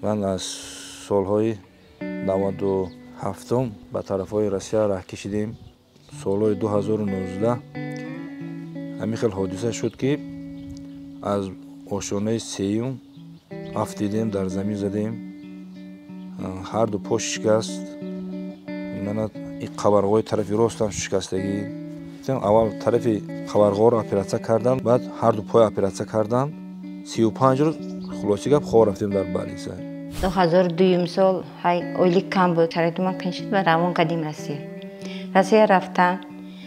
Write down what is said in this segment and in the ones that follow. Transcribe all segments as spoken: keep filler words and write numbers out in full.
من از سالهای نود و هفتم به طرفهای روسیه راه کشیدیم. سالهای دو هزار و نوزده همین خیلی حادثه شد که از آشانه سیوم افتیدیم، در زمین زدیم، هر دو پا شکست. من این قبرهای طرف راست هم شکستگی. اول طرف قبرها رو اپراسیون کردن، بعد هر دو پای اپراسیون کردن. سی و پنج روز خلاصی گپ خواه رفتیم در بالینسا. دو هزار و دویم سال های اولی کم بود، شرایط من کنشید و روان قدیم رسید. رسید رفتن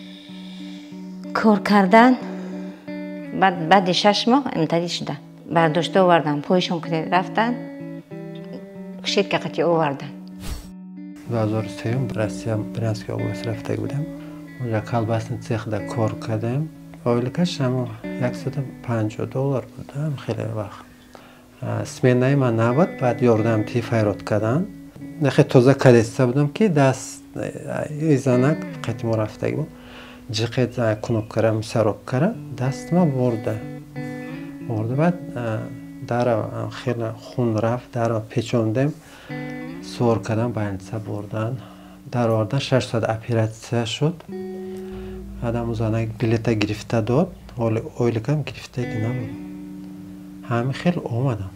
کار کردن، بعد بعد شش ماه امتحان شدن، برداشته آوردن، پایشون کنید رفتن کشید که قطعی آوردن. دو هزار و سه روسیه برنسک آبوس رفته بودم. اونجا کالباسن سیخ دا کار کردم. اولیکش هم صد و پنجاه دلار بودم خیلی وقت. سمینای من نبود، بعد یاردم تی فایرات کردن. نخی تازه کلیسته بودم که دست ایزانک قطعی ما رفته بود. جیقید کنوب کردم، سرک کردم، دست ما برده. برده بعد در خیلی خون رفت، در پیچوندم، سور کردم باینسا بردن. در آوردن ششصد اپراسیون شد. آدم اوزانه بلیت گرفته داد، ولی اولیکم گرفته که نبود. همه خیلی اومدم.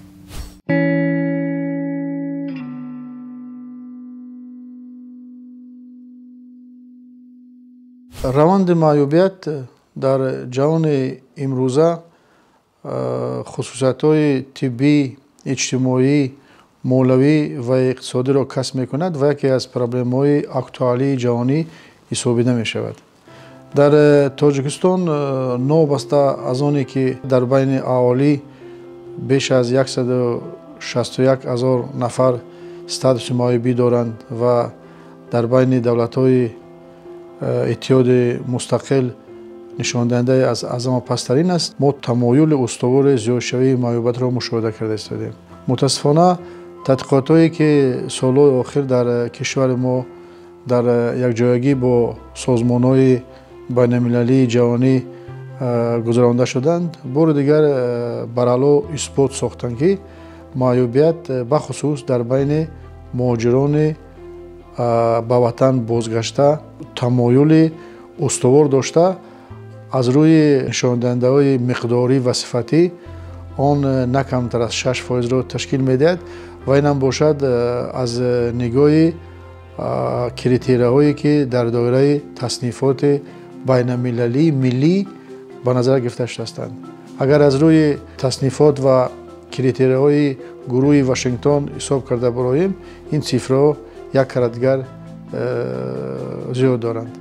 روند معیوبیت در جهان امروزه خصوصیت‌های طبی، اجتماعی، مولوی و اقتصادی را کسب می‌کند و یکی از پرابلم‌های اکتوالی جهانی حسابیده می‌شود. در تاجیکستان نوبسته از آنی که در بین اهالی بیش از صد و شصت و یک هزار نفر استاتوس معیوبی دارند و در بین دولت‌های اتحاد مستقل نشان دهنده از اعظم پسترین است. ما تمایل استوار زیادشوی معیوبیت را مشاهده کرده استادیم. متاسفانه تحقیقاتی که سالهای آخر در کشور ما در یک جایگی با سازمان‌های بین‌المللی جهانی گذرانده شدند، بار دیگر برالو اثبات ساختند که معیوبیت بخصوص در بین مهاجران به وطن بازگشته تمایل استوار داشته. از روی نشان دهنده‌های مقداری و صفتی آن نه کمتر از شش فایز را تشکیل می‌دهد و این هم باشد از نگاه کریتریاهایی که در دایره تصنیفات بین‌المللی ملی به نظر گرفته هستند. اگر از روی تصنیفات و کریتریاهای گروه واشنگتن حساب کرده برایم، این صفرها یک کردگر زیاد دارند.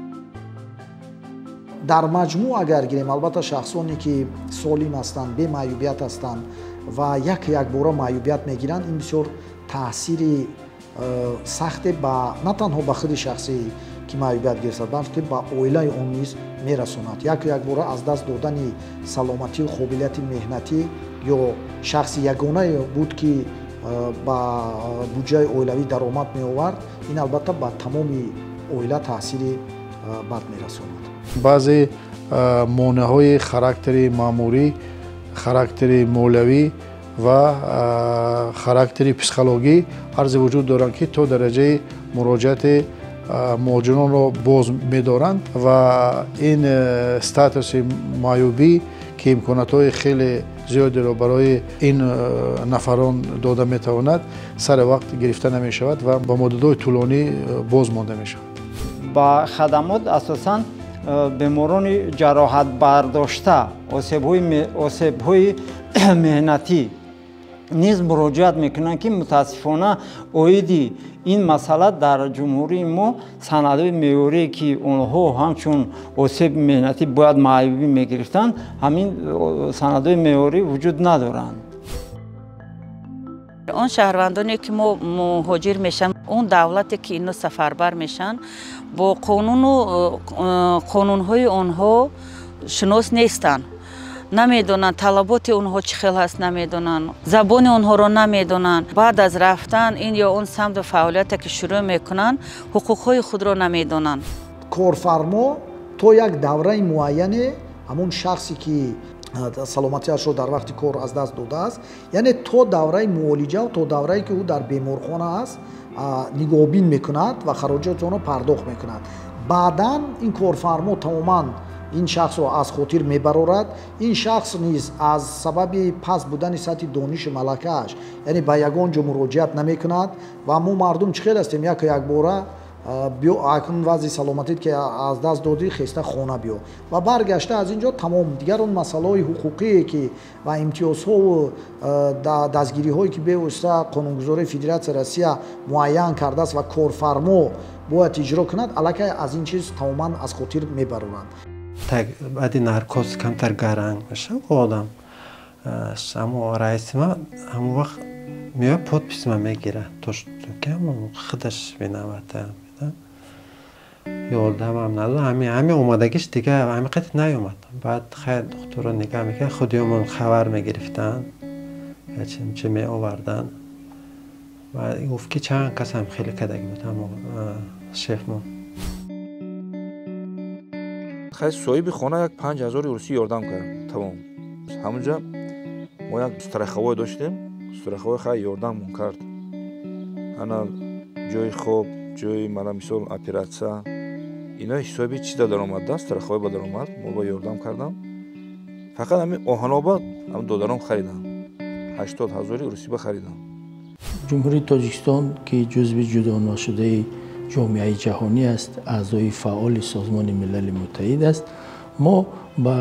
در مجموع اگر گیریم، البته شخصانی که سالم هستند، بی معیوبیت هستند و یک یک بار معیوبیت میگیرند، این بسیار تاثیر سخت با نه تنها به خود شخصی که معیوبیت گرفته بلکه با عائله اون نیز میرساند. یک یک بار از دست دادن سلامتی و قابلیت مهنتی یا شخص یگانه بود که با بودجه عائلوی درآمد می آورد، این البته با تمام عائله تاثیر بد میرساند. بعضی مانع‌های خاراکتری ماموری، خاراکتری مولوی و خاراکتری پسیکولوژی عرض وجود دارند که تا درجه مراجعت مهاجران را باز می‌دارند و این استاتوس معیوبی که امکانات‌های خیلی زیادی را برای این نفران داده می‌تواند سر وقت گرفته نمی‌شود و با مدت‌های طولانی باز مانده می‌شود. با خدمات اساساً بیماران جراحت برداشته، آسیب‌های مهنتی نیز مراجعت میکنند که متاسفانه اویدی این مسئله در جمهوری ما سندهای معیاری که اونها همچون آسیب مهنتی باید معیوبی میگرفتند، همین سندهای معیاری وجود ندارند. اون شهروندانی که ما مهاجر میشن، اون دولتی که اینو سفربر میشن، با قانون و قانونهای اونها شناس نیستن، نمیدونن طلبات اونها چه خیلی هست، نمیدونن زبان اونها رو نمیدونن. بعد از رفتن این یا اون سمت فعالیت که شروع میکنن، حقوقهای خود رو نمیدونن. کارفرما تو یک دوره معینه همون شخصی که саломатиашро дар вақти кор аз даст додааст, яъне то давраи муолиҷа то даврае ки ӯ дар беморхона аст нигоҳбин мекунад ва хароҷоти онро пардохт мекунад. баъдан ин корфармо тамоман ин шахсро аз хотир мебарорад. ин шахс низ аз сабаби паст будани сатҳи дониши малакааш яъне ба ягон ҷо муроҷиат намекунад ва мо мардум чӣ хел ҳастем як якбора биё акун вазъи саломатит ки аз даст додӣ хеста хона биё ва баргашта аз ин ҷо тамом дигар он масъалаҳои ҳуқуқие ки ва имтиёзҳову дастгириҳое ки бевосита қонунгузории Федератсияи Россия муайян кардааст ва корфармо бояд иҷро кунад, аллакай аз ин чиз тамоман аз хотир мебароранд. баъди наркоз камтар гаранг меша одам само раисима ҳамон вақт меояд подписима мегира то худаш виновата ёдамам надод ҳамин омадагиш дига ҳамиқати наёмад. баъд хайр духтуро нигаҳ мекард худиёмон хабар мегирифтанд чӣ меоварданд ва гуфт ки чанд касам хеле кадаги буд ҳамон шефмон. хайр соҳиби хона як панҷ ҳазори русӣ ёрдам кард. тамом ҳамонҷа мо як страховой доштем. страховой хайр ёрдаммон кард. ана ҷои хоб ҷои мана мисол оператсия ино ҳисоби чида даромад даст страховой ба даромад мо ба ёрдам кардам. фақат ҳамин оҳаноба ҳам додаром харидам. ҳаштод ҳазори русӣ ба харидам. ҷумҳурии Тоҷикистон ки ҷузви ҷудоношудаи ҷомеаи ҷаҳонӣ аст, аъзои фаъоли Созмони Милали Муттаҳид аст, мо ба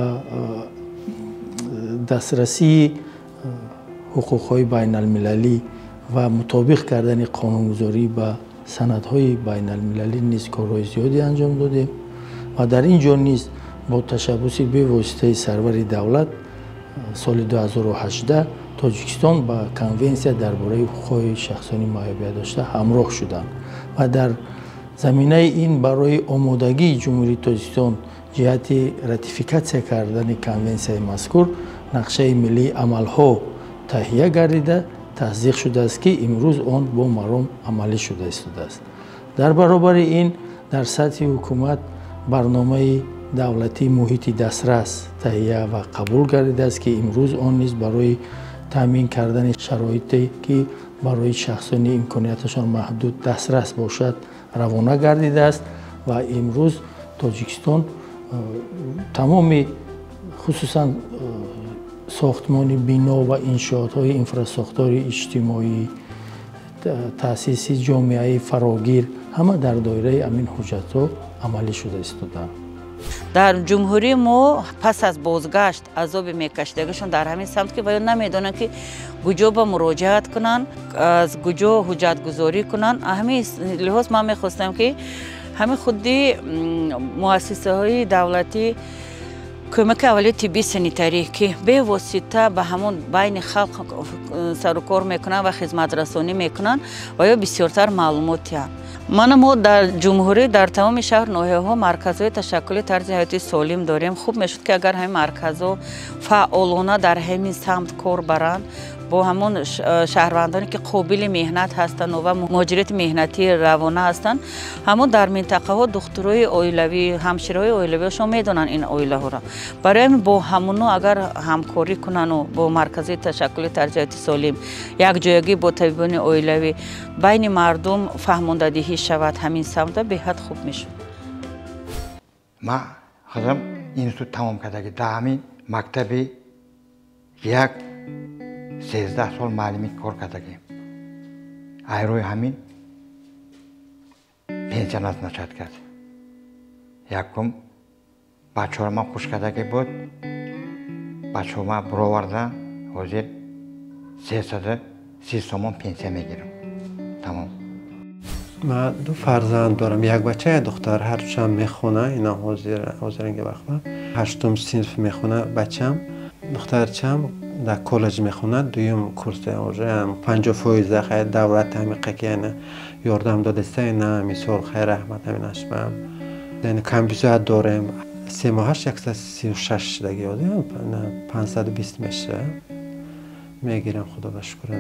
дастрасии ҳуқуқҳои байналмилалӣ ва мутобиқ кардани қонунгузорӣ ба санадҳои байналмилалӣ низ корҳои зиёде анҷом додем ва дар ин ҷо низ бо ташаббуси бевоситаи сарвари давлат соли ду ҳазору ҳаждаҳ Тоҷикистон ба конвенсия дар бораи ҳуқуқҳои шахсони маҳбубиятдошта ҳамроҳ шуданд ва дар заминаи ин барои омодагии ҷумҳурии Тоҷикистон ҷиҳати ратификатсия кардани конвенсияи мазкур нақшаи миллии амалҳо таҳия гардида тасдиқ шудааст ки имрӯз он бо маром амалӣ шуда истодааст. дар баробари ин дар сатҳи ҳукумат барномаи давлатии муҳити дастрас таҳия ва қабул гардидааст ки имрӯз он низ барои таъмин кардани шароите ки барои шахсони имконияташон маҳдуд дастрас бошад равона гардидааст ва имрӯз Тоҷикистон тамоми хусусан сохтмони бино ва иншоотҳои инфрасохтори иҷтимоӣ таъсиси ҷомеаи фарогир ҳама дар доираи амин ҳуҷҷатҳо амалӣ шуда истодаанд. дар ҷумҳурии мо пас аз бозгашт азоби мекашидагишон дар ҳамин самт ки ва ё намедонанд ки куҷо ба муроҷиат кунанд, аз куҷо ҳуҷҷатгузорӣ кунанд. ҳамин лиҳоз ман мехостам ки ҳамин худи муассисаҳои давлатӣ кӯмаки аввалии тиббии санитарӣ ки бевосита ба ҳамон байни халқ сарукор мекунанд ва хизматрасонӣ мекунанд ва ё бисёртар маълумотиянд. мана мо дар ҷумҳурӣ дар тамоми шаҳр ноҳияҳо марказҳои ташаккули тарзи ҳаёти солим дорем. хуб мешуд ки агар ҳамин марказҳо фаъолона дар ҳамин самт кор баранд бо ҳамон шаҳрвандоне ки қобили меҳнат ҳастанд ва муҳоҷирати меҳнатӣ равона ҳастанд, ҳамон дар минтақаҳо духтурои оилавӣ ҳамшираҳои оилавиашон медонанд ин оилаҳоро. барои ҳамин бо ҳамоно агар ҳамкорӣ кунанду бо маркази ташаккули тарзи ҳаёти солим якҷоягӣ бо табибони оилавӣ байни мардум фаҳмондадиҳӣ шавад ҳамин самта беҳад хуб мешуд. ма хазам институт тамом кардаги дар ҳамин мактаби як сенздаҳ сол маълимӣ кор кардагем. айрӯи ҳамин пенсия назначат кард. якум бачаҳоро ман хуш кардаги буд. бачаҳо ма бировардан ҳозир сесаду си сомон пенсия мегирам. тамом. ман ду фарзанд дорам. як бача як духтар ҳарчанд мехона ина ҳозиринги вақта ҳаштум синф мехона бачам. духтарчам дар коллеҷ мехонад дуюм курсе панҷоҳ фоиз хай давлат ҳамиқа ки яна ёрдам додиста ина мисол хайр раҳмат ҳаминашбам яъни компютер дорем се моҳаш яксад сию шаш даги ёдем панҷсаду бист меша мегирам худо ба шукр.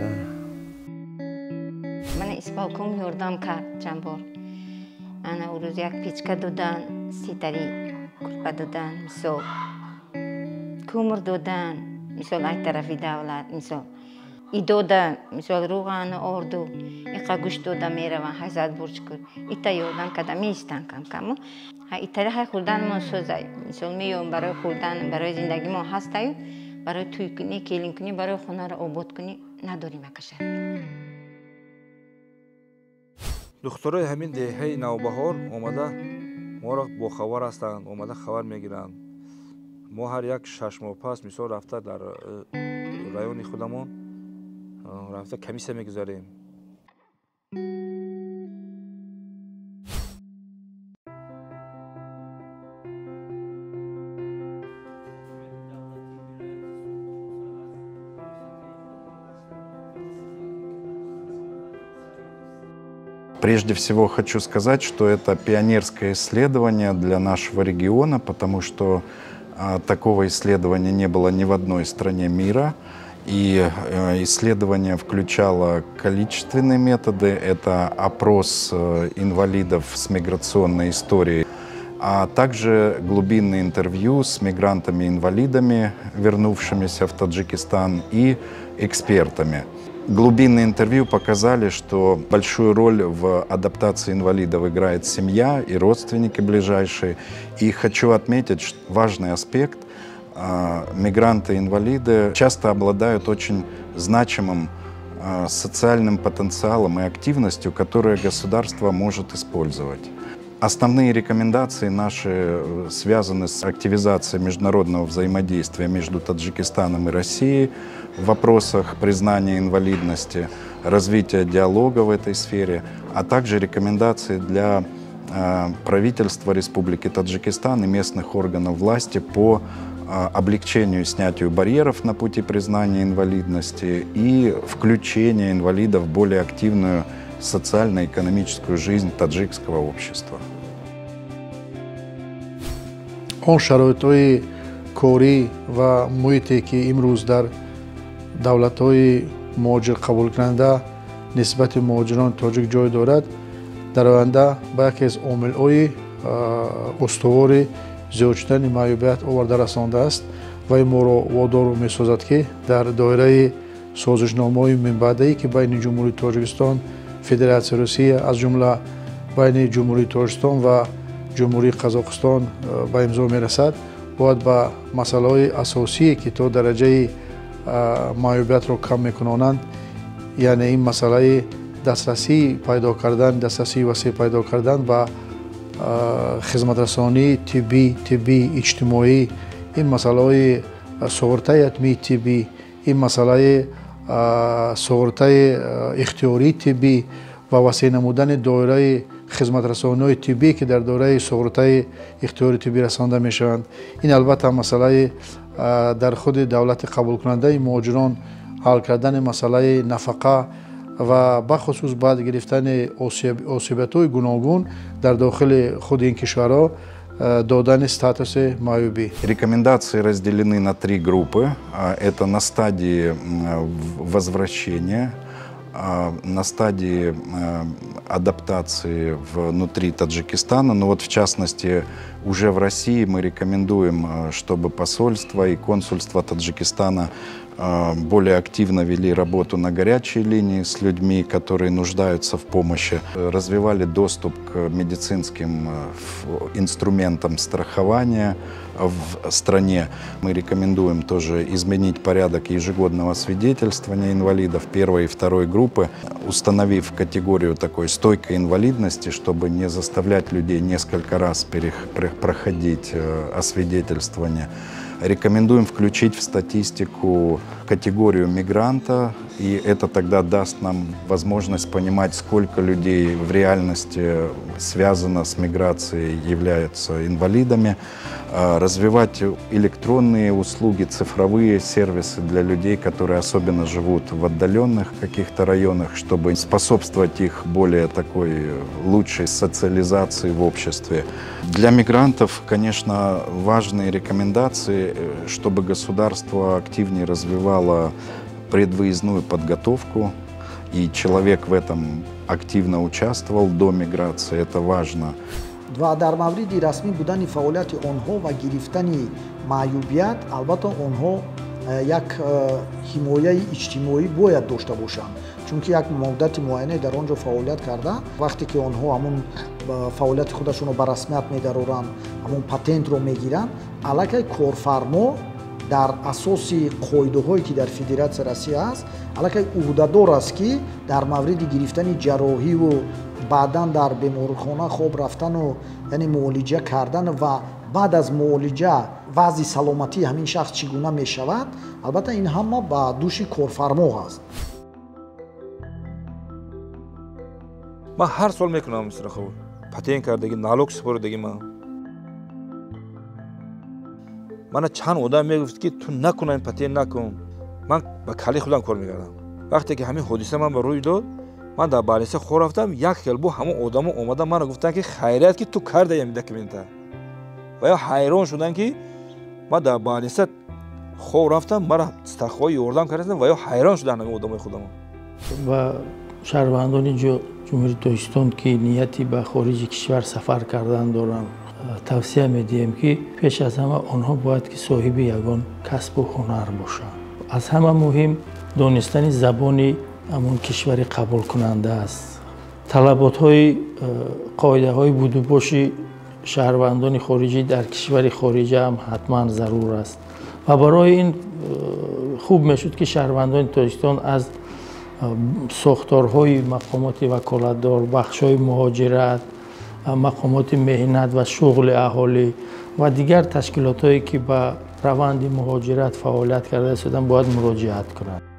мана исполком ёрдам кард чанд бор. ана ӯ рӯз як печка додан, ситари курпа додан, мисол کومر دادن مثال از طرف دولت مثال ای داده مثال روغن آردو ایقا گوشت داده میره و هزار برج کرد ایتا یادم کده میستن کم کمو ایتا های خوردن ما سوزه مثال میام برای خوردن برای زندگی ما هسته برای توی کنی کلین کنی برای خونه رو آباد کنی نداریم کشد. دخترای همین دهه نوبهار اومده ما را با خبر هستند اومده خبر میگیرند ما هر یک شش ماه پس مثال رفته در رایون خودمون رفته کمیسه میگذاریم. Прежде всего хочу сказать, что это пионерское исследование для нашего региона, потому что а, такого исследования не было ни в одной стране мира. И а, исследование включало количественные методы, это опрос а, инвалидов с миграционной историей, а также глубинные интервью с мигрантами-инвалидами, вернувшимися в Таджикистан, и экспертами. Глубинные интервью показали, что большую роль в адаптации инвалидов играет семья и родственники ближайшие. И хочу отметить, что важный аспект – мигранты-инвалиды часто обладают очень значимым социальным потенциалом и активностью, которые государство может использовать. Основные рекомендации наши связаны с активизацией международного взаимодействия между Таджикистаном и Россией в вопросах признания инвалидности, развития диалога в этой сфере, а также рекомендации для э, правительства Республики Таджикистан и местных органов власти по э, облегчению и снятию барьеров на пути признания инвалидности и включения инвалидов в более активную социально-экономическую жизнь таджикского общества. Он шароитои кори ва муҳите ки имрӯз дар давлатҳои муҳоҷир қабулкунанда нисбати муҳоҷирони тоҷик ҷой дорад дар оянда ба яке аз омилҳои устувори зиёд шудани маъюбият оварда расондааст ва ин моро водор месозад ки дар доираи созишномаҳои минбаъдае ки байни ҷумҳурии Тоҷикистон, Федератсияи Русия, аз ҷумла байни ҷумҳурии Тоҷикистон ва ҷумҳурии Қазоқистон ба имзо мерасад, бояд ба масъалаҳои асосие ки то дараҷаи маъюбиятро кам мекунонанд, яъне ин масъалаи дастрасӣ пайдо кардан, дастрасии васеъ пайдо кардан ба хизматрасонии тиббӣ, тиббии иҷтимоӣ, ин масъалаҳои суғуртаи ҳатмии тиббӣ, ин масъалаи суғуртаи ихтиёрии тиббӣ ва васеъ намудани доираи хизматрасониҳои тиббие ки дар доираи суғуртаи ихтиёри тиббӣ расонда мешаванд. Ин албатта масъалаи дар худи давлати қабулкунандаи муҳоҷирон ҳал кардани масъалаи нафақа ва бахусус баъд гирифтани осибиятҳои гуногун дар дохили худи ин кишварҳо додани статуси маъюбӣ. Рекомендации разделены на три группы. Это на стадии возвращения, на стадии адаптации внутри Таджикистана. Но вот в частности уже в России мы рекомендуем, чтобы посольство и консульство Таджикистана более активно вели работу на горячей линии с людьми, которые нуждаются в помощи, развивали доступ к медицинским инструментам страхования в стране. Мы рекомендуем тоже изменить порядок ежегодного свидетельствования инвалидов первой и второй группы, установив категорию такой стойкой инвалидности, чтобы не заставлять людей несколько раз проходить освидетельствование. Рекомендуем включить в статистику категорию мигранта, и это тогда даст нам возможность понимать, сколько людей в реальности связано с миграцией, являются инвалидами. Развивать электронные услуги, цифровые сервисы для людей, которые особенно живут в отдаленных каких-то районах, чтобы способствовать их более такой лучшей социализации в обществе. Для мигрантов, конечно, важные рекомендации, чтобы государство активнее развивало предвыездную подготовку, и человек в этом активно участвовал до миграции, это важно. ва дар мавриди расмӣ будани фаъолияти онҳо ва гирифтани маъюбият албатта онҳо як ҳимояи иҷтимоӣ бояд дошта бошанд, чунки як муддати муайяне дар он ҷо фаъолият карда вақте ки онҳо ҳамун фаъолияти худашонро ба расмият медароранд, ҳамун патентро мегиранд, аллакай корфармо дар асоси қоидаҳое ки дар Федератсияи Россия аст, аллакай уҳдадор аст ки дар мавриди гирифтани ҷарроҳиву баъдан дар беморхона хоб рафтану яъне муолиҷа кардан ва баъд аз муолиҷа вазъи саломатии ҳамин шахс чӣ гуна мешавад, албатта ин ҳама ба дӯши корфармо аст. ман ҳар сол мекунам мисрахо патент кардаги налог супордаги ман мана чанд одам мегуфт ки ту накунай патент накун, ман ба кали худам кор мекардам. Вақте ки ҳамин ҳодиса ман ба рӯй дод, ман дар балиса хо рафтам, як хел бо ҳамон одамо омадан мана гуфтанд ки хайрият ки ту кардаи ҳамин документа ва ё ҳайрон шуданд ки ман дар балиса хо рафтам, мара стахои ёрдам кардам ва ё ҳайрон шуданд ҳамин одамои худамо. ва шаҳрвандони ҷумҳурии Тоҷикистон ки нияти ба хориҷи кишвар сафар кардан доранд, тавсия медиҳем ки пеш аз ҳама онҳо бояд ки соҳиби ягон касбу ҳунар бошанд. аз ҳама муҳим донистани забони ҳамон кишвари қабулкунанда аст. талаботҳои қоидаҳои будубоши шаҳрвандони хориҷӣ дар кишвари хориҷа ҳам ҳатман зарур аст ва барои ин хуб мешуд ки шаҳрвандони Тоҷикистон аз сохторҳои мақомоти ваколатдор, бахшҳои муҳоҷират, мақомоти меҳнат ва шуғли аҳолӣ ва дигар ташкилотҳое ки ба раванди муҳоҷират фаъолият карда истоданд бояд муроҷиат кунанд.